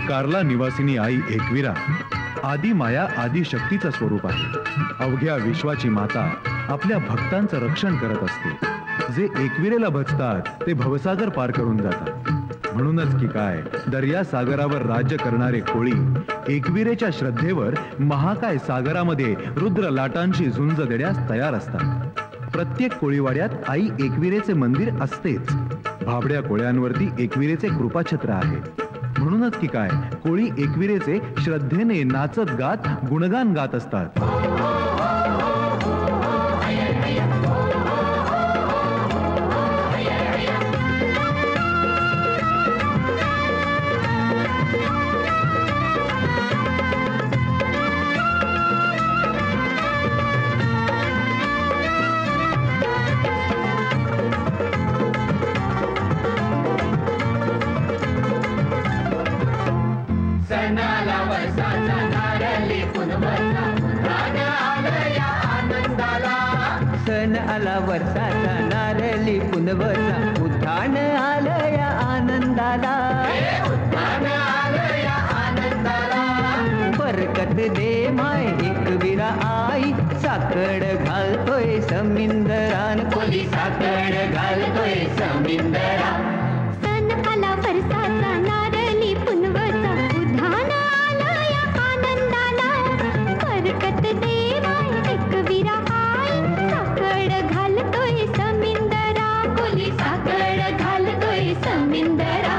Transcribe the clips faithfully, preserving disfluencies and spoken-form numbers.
कार्ला निवासिनी आई एकविरा आदि माया आदि शक्तीचं स्वरूप आहे। अवघ्या विश्वाची माता आपल्या भक्तांचं रक्षण करत असते। जे एकविरेला भजतात ते भवसागर पार करून जातात। म्हणूनच की काय दर्या सागरावर राज्य करणारे कोळी एकविरेच्या श्रद्धेवर महाकाय सागरामध्ये रुद्र लाटांशी झुंज देण्यास तयार असतात। प्रत्येक कोळीवाड्यात आई एकविरेचे मंदिर असतेच। भाबड्या कोळ्यांवरती एकविरेचे कृपाछत्र आहे। म्हणूनच की काय कोळी एकविरेचे श्रद्धेने नाचत गात गुणगान गात असतात। सण आला वर्षाचा नारळी पुनवचा उद्यान आलं या आनंदाला। उद्यान आलं या आनंदाला बरकत दे माय एकविरा आई साकड घालतोय समिंदरान कोली साकड घालतोय समिंदरा। सण आला वर्षाचा नारळी पुनवचा उद्यान आलं या आनंदाला बरकत दे माय एकविरा साकड घालतोय समिंदरा कोली साकड घालतोय समिंदरा।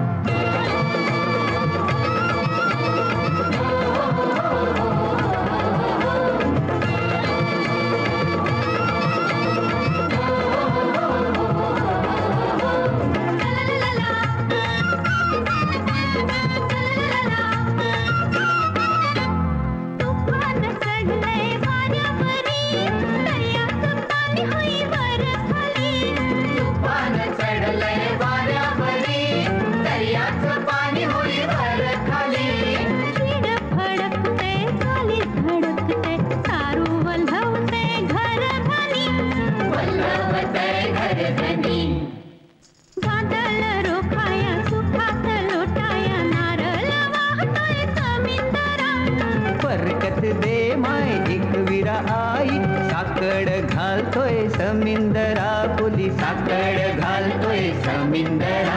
दे माय एकविरा आई साकड घालतोय समिंदरा कोली साकड घालतोय समिंदरा।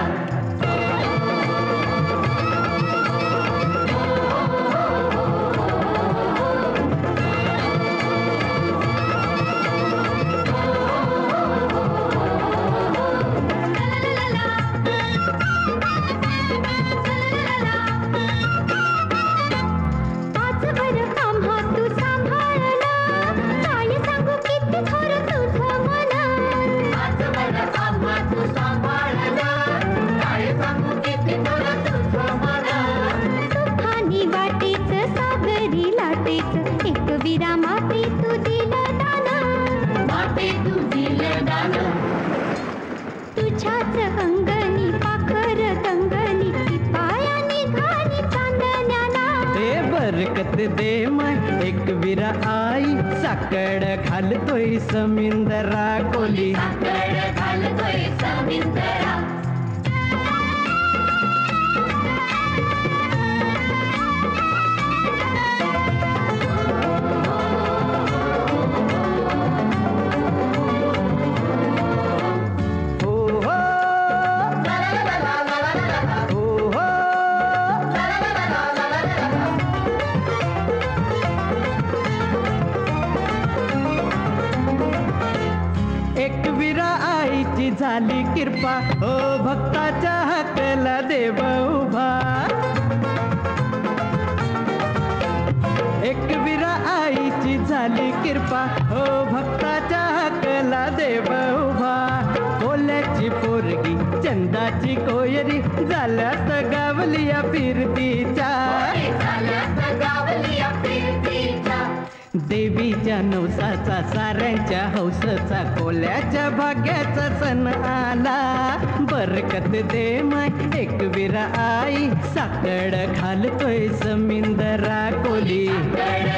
एकविरा माते तू दिलं दान माते तू दिलं दान तुझ्याच अंगणी पाखर तंगणी पायानी घाली चांदण्याला। ते बरकत दे माय एकविरा आई साकड घालतोय समिंदरा कोली साकड घालतोय समिंदरा। एकविरा आईची झाली कृपा हो भक्ताच्या हाकला देव उभा। एकविरा आईची झाली कृपा हो भक्ताच्या हाकला देव उभा। कोल्याची पोरगी चंदाची कोयरी झाल्यात गावलिया फिरतीच्या देवीच्या नवसाचा साऱ्यांच्या हौसाचा कोल्याच्या भाग्याचा सण आला। बरकत दे माय एकविरा आई साकड घालतोय समिंदरा कोली